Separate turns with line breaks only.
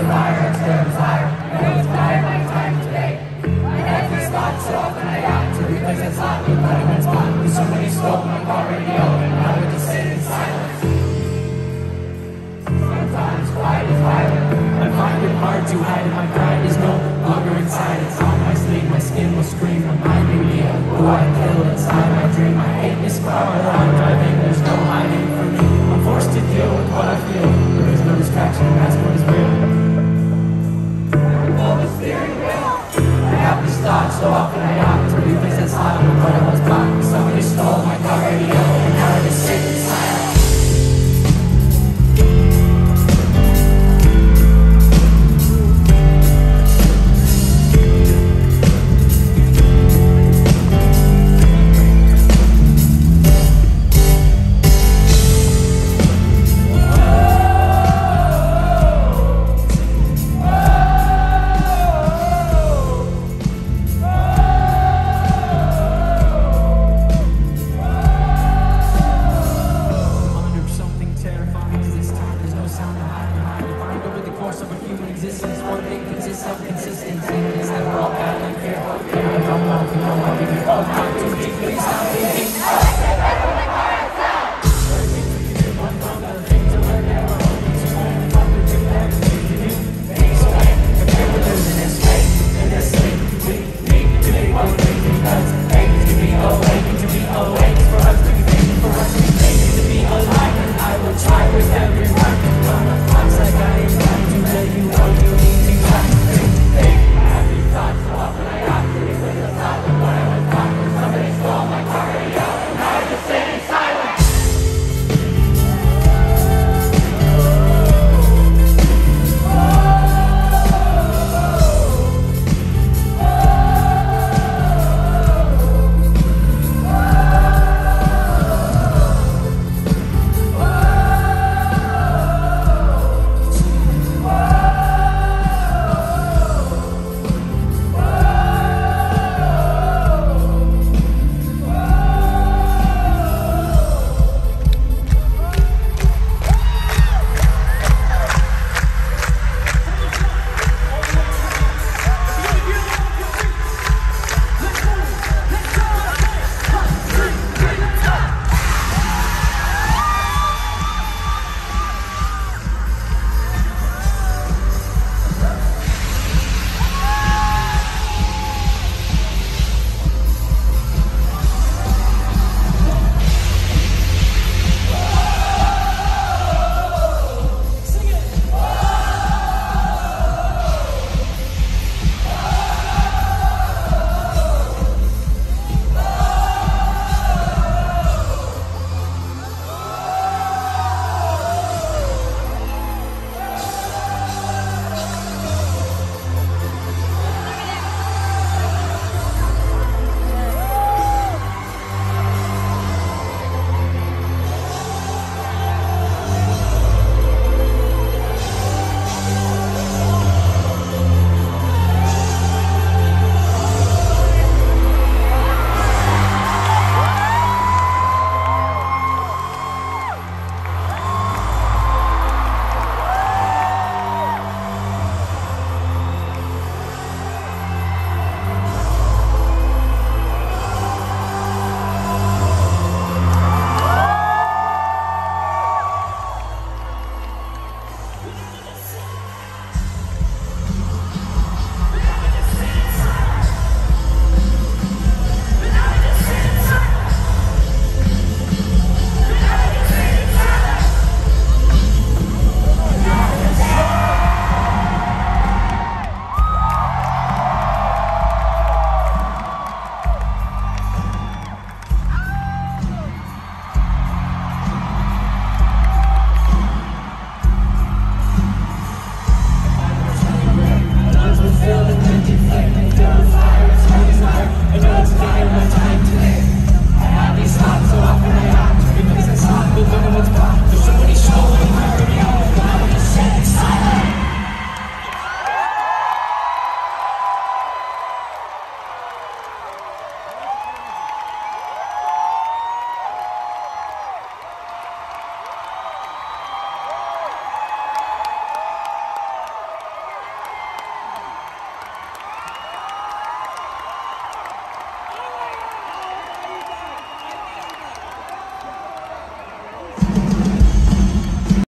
fire, it's their desire. And it was dire my time today. I had these thoughts so often I act to replace that slot with letterman's spot. But somebody stole my car radio, and I would just sit in silence. Sometimes quiet is violent. I find it hard to hide it. My pride is no longer inside. It's on my sleeve, my skin will scream, reminding me of who I killed inside my dream. I hate this car that I'm driving, there's no hiding from me. I'm forced to deal with what I feel. There is no distraction, that's what is real. Pull the steering wheel. I have these thoughts so often I opt to replace that slot with what I was bought. Somebody stole my car radio, and now I just sit in silence. One thing consists of consistency. Is that we're all battling fear. I don't know if you know what we all